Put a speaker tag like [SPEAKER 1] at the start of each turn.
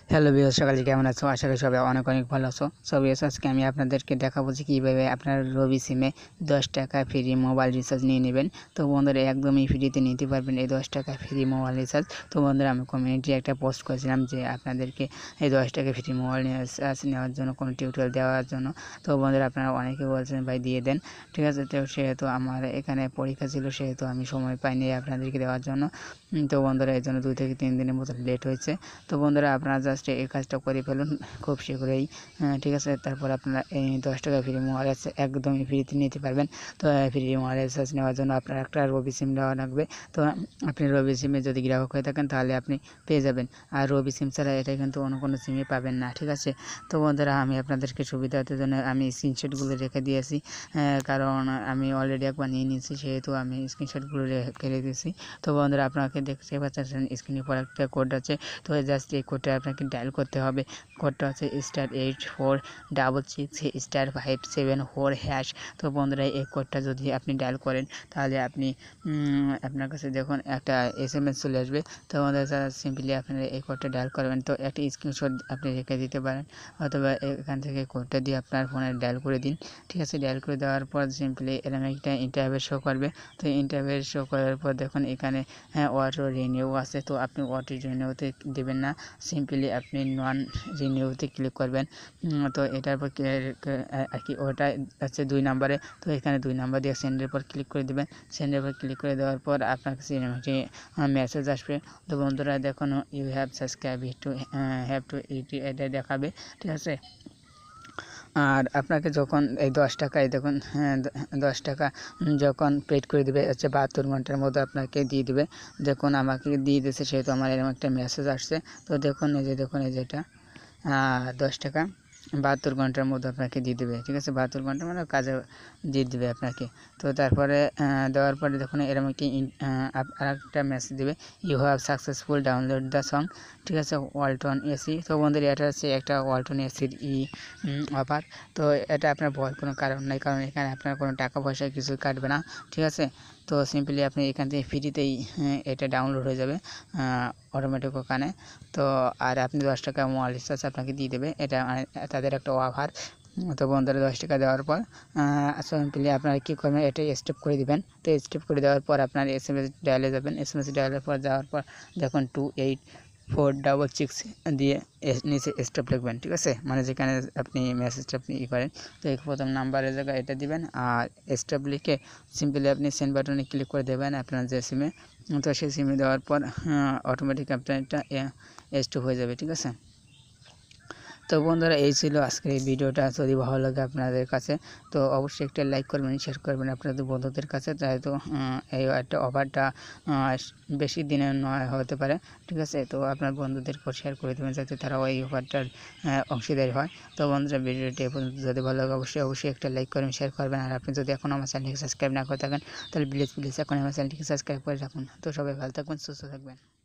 [SPEAKER 1] Hello viewers, সকালে কেমন আছো? আশা করি সবাই অনেক অনেক ভালো আছো। সো ভিউয়ার্স, আজকে আমি আপনাদেরকে দেখাবো যে কীভাবে আপনার রবি সিমে 10 টাকা ফ্রি মোবাইল রিচার্জ নিয়ে নেবেন। তো বন্ধুরা, একদমই ফ্রিতে নিতে পারবেন এই 10 টাকা ফ্রি মোবাইল রিচার্জ। তো বন্ধুরা, আমি কমিউনিটি একটা পোস্ট করেছিলাম যে আপনাদেরকে এই 10 টাকা ফ্রি মোবাইল রিচার্জ নেওয়ার জন্য কোনো টিউটোরিয়াল দেওয়ার জন্য। তো বন্ধুরা, আপনারা অনেকে বলছেন ভাই দিয়ে দেন, ঠিক আছে। তো সেহেতু আমার এখানে পরীক্ষা ছিল, সেহেতু আমি সময় পাইনি আপনাদেরকে দেওয়ার জন্য। তো বন্ধুরা, এর জন্য 2 থেকে 3 দিনের মতো লেট হয়েছে। তো বন্ধুরা, আপনারা জাস্ট এই কাজটা করে ফেলুন খুব শীঘ্রই, ঠিক আছে। তারপর আপনারা এই 10 টাকা ফ্রি মোবাইল রিচার্জ একদমই ফ্রিতে নিতে পারবেন। তো ফ্রি মোবাইল রিচার্জ নেওয়ার জন্য আপনার একটা রবি সিম নেওয়া লাগবে। তো আপনি রবি সিমে যদি গ্রাহক হয়ে থাকেন তাহলে আপনি পেয়ে যাবেন, আর রবি সিম ছাড়া এটা কিন্তু অন্য কোনো সিমে পাবেন না, ঠিক আছে। তো বন্ধুরা, আমি আপনাদেরকে সুবিধার্থের জন্য আমি স্ক্রিনশটগুলো রেখে দিয়েছি, কারণ আমি অলরেডি একবার নিয়ে নিয়েছি, সেহেতু আমি স্ক্রিনশটগুলো রেখে দিয়েছি। তো বন্ধুরা, আপনাকে দেখতে পাচ্ছেন স্ক্রিনের পর একটা কোড আছে। তো জাস্ট এই কোডটা আপনাকে ডায়াল করতে হবে। কোডটা হচ্ছে *8466*574#। তো বন্ধুরা, এই কোডটা যদি আপনি ডায়াল করেন তাহলে আপনি আপনার কাছে দেখুন একটা SMS চলে আসবে। তো বন্ধুরা, সিম্পলি আপনারা এই কোডটা ডায়াল করবেন। তো একটা স্ক্রিনশট আপনি রেখে দিতে পারেন, অথবা এখান থেকে কোডটা দিয়ে আপনার ফোনে ডায়াল করে দিন, ঠিক আছে। ডায়াল করে দেওয়ার পর সিম্পলি এরকম একটা ইন্টারভেস শো করবে। তো ইন্টারভেস শো করার পর দেখুন এখানে অটো রিনিউ আছে। তো আপনি অটো রিনিউতে দেবেন না, সিম্পলি আপনি নন রিনিউতে ক্লিক করবেন। তো এটার পর আর কি ওটা হচ্ছে 2 নম্বরে। তো এখানে 2 নম্বর দিয়ে সেন্ডের পর ক্লিক করে দেবেন। সেন্ডের পর ক্লিক করে দেওয়ার পর আপনার কাছে একটি মেসেজ আসবে। তো বন্ধুরা, দেখুন ইউ হ্যাভ টু ইট এটা দেখাবে, ঠিক আছে। আর আপনাকে যখন এই 10 টাকায় দেখুন 10 টাকা যখন পেড করে দেবে হচ্ছে 72 ঘন্টার মধ্যে আপনাকে দিয়ে দেবে। দেখুন আমাকে দিয়ে দিয়েছে, সেহেতু আমার এরকম একটা মেসেজ আসছে। তো দেখুন এই যে এটা 10 টাকা 72 ঘন্টার মধ্যে আপনাকে দিয়ে দেবে, ঠিক আছে। 72 ঘন্টা মানে কাজে দিয়ে দেবে আপনাকে। তো তারপরে দেওয়ার পরে দেখুন এরকম একটি আরেকটা মেসেজ দেবে, you have successful download the song, ঠিক আছে, ওয়ালটন এসি। তো বন্ধুরা, এটা হচ্ছে একটা ওয়ালটন এসির অফার। তো এটা আপনার ভয়ের কোনো কারণ নেই, কারণ এখানে আপনার কোনো টাকা পয়সা কিছু কাটবে না, ঠিক আছে। তো সিম্পলি আপনি এখান থেকে ফ্রিতেই এটা ডাউনলোড হয়ে যাবে অটোমেটিক ওখানে। তো আর আপনি 10 টাকা মোবাইল রিচার্জ আপনাকে দিয়ে দেবে, এটা তাদের একটা অফার। তো বন্ধুরা, 10 টাকা দেওয়ার পর সিম্পলি আপনারা কী করবেন, এটা স্টেপ করে দেবেন। তো স্টেপ করে দেওয়ার পর আপনার SMS ডায়ালে যাবেন। SMS ডায়ালের পর যাওয়ার পর দেখুন 28466 দিয়ে নিচে স্টেপ লিখবেন, ঠিক আছে, মানে যেখানে আপনি মেসেজটা আপনি করেন। তো এই প্রথম নাম্বারের জায়গায় এটা দিবেন, আর স্টেপ লিখে সিম্পলি আপনি সেন্ড বাটনে ক্লিক করে দেবেন আপনার যে সিমে। তো সেই সিমে দেওয়ার পর অটোমেটিক আপনার এটা স্টপ হয়ে যাবে, ঠিক আছে। তো বন্ধুরা, এই ছিল আজকের এই ভিডিওটা। যদি ভালো লাগে আপনাদের কাছে তো অবশ্যই একটা লাইক করবেন, শেয়ার করবেন আপনাদের বন্ধুদের কাছে। তাই তো এই একটা অফারটা বেশি দিনের নয় হতে পারে, ঠিক আছে। তো আপনার বন্ধুদেরকেও শেয়ার করে দেবেন যাতে তারাও এই অফারটার অংশীদার হয়। তো বন্ধুরা, ভিডিওটি এ পর্যন্ত যদি ভালো লাগে অবশ্যই একটা লাইক করবেন, শেয়ার করবেন। আর আপনি যদি এখনও আমার চ্যানেলটিকে সাবস্ক্রাইব না করে থাকেন তাহলে প্লিজ এখন আমার চ্যানেলটিকে সাবস্ক্রাইব করে রাখুন। তো সবাই ভালো থাকবেন, সুস্থ থাকবেন।